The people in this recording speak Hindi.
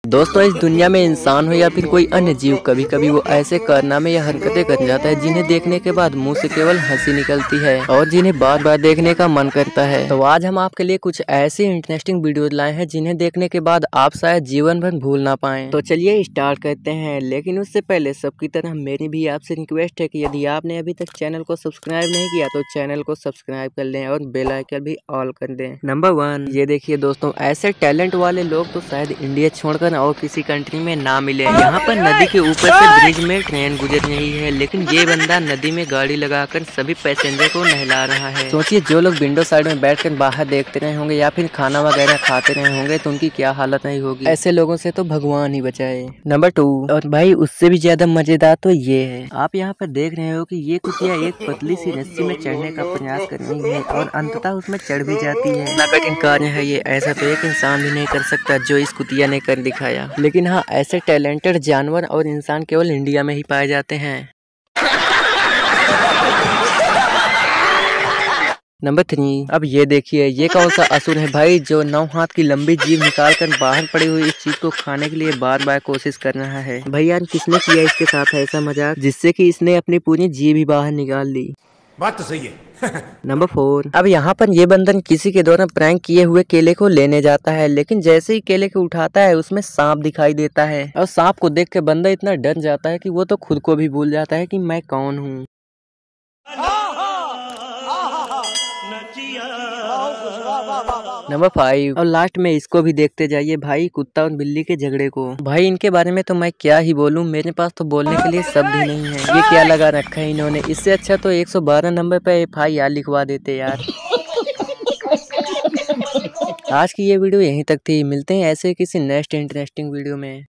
दोस्तों, इस दुनिया में इंसान हो या फिर कोई अन्य जीव, कभी कभी वो ऐसे कारनामे या हरकतें कर जाता है जिन्हें देखने के बाद मुंह से केवल हंसी निकलती है और जिन्हें बार बार देखने का मन करता है। तो आज हम आपके लिए कुछ ऐसी इंटरेस्टिंग वीडियो लाए हैं जिन्हें देखने के बाद आप शायद जीवन भर भूल ना पाए। तो चलिए स्टार्ट करते हैं, लेकिन उससे पहले सबकी तरह मेरी भी आपसे रिक्वेस्ट है कि यदि आपने अभी तक चैनल को सब्सक्राइब नहीं किया तो चैनल को सब्सक्राइब कर लें और बेल आइकन भी ऑल कर दें। नंबर 1, ये देखिए दोस्तों, ऐसे टैलेंट वाले लोग तो शायद इंडिया छोड़कर और किसी कंट्री में ना मिले। यहाँ पर नदी के ऊपर से ब्रिज में ट्रेन गुजर रही है, लेकिन ये बंदा नदी में गाड़ी लगाकर सभी पैसेंजर को नहला रहा है। सोचिए, जो लोग विंडो साइड में बैठकर बाहर देखते रहे होंगे या फिर खाना वगैरह खाते रहे होंगे तो उनकी क्या हालत नहीं होगी। ऐसे लोगों से तो भगवान ही बचाए। नंबर 2, और भाई उससे भी ज्यादा मजेदार तो ये है, आप यहाँ पर देख रहे हो कि ये कुतिया एक पतली सी रस्सी में चढ़ने का प्रयास कर रही है और अंततः उसमें चढ़ भी जाती है। ना कठिन कार्य है ये, ऐसा तो एक इंसान भी नहीं कर सकता जो इस कुतिया ने कर दिखाया। लेकिन हाँ, ऐसे टैलेंटेड जानवर और इंसान केवल इंडिया में ही पाए जाते हैं। नंबर 3, अब ये देखिए, ये कौन सा असुर है भाई जो 9 हाथ की लंबी जीभ निकाल कर बाहर पड़ी हुई इस चीज को खाने के लिए बार बार कोशिश कर रहा है। भाई यार, किसने किया इसके साथ ऐसा मजाक जिससे कि इसने अपनी पूरी जीभ ही बाहर निकाल ली। बात तो सही है। नंबर 4, अब यहाँ पर ये बंदर किसी के द्वारा प्रैंक किए हुए केले को लेने जाता है, लेकिन जैसे ही केले को उठाता है उसमें सांप दिखाई देता है और सांप को देख के बंदा इतना डर जाता है कि वो तो खुद को भी भूल जाता है कि मैं कौन हूँ। नंबर 5, और लास्ट में इसको भी देखते जाइए भाई, कुत्ता और बिल्ली के झगड़े को। भाई इनके बारे में तो मैं क्या ही बोलूं, मेरे पास तो बोलने के लिए शब्द ही नहीं है। ये क्या लगा रखा है इन्होंने, इससे अच्छा तो 112 नंबर पे FIR लिखवा देते यार। आज की ये वीडियो यहीं तक थी, मिलते हैं ऐसे किसी नेक्स्ट इंटरेस्टिंग वीडियो में।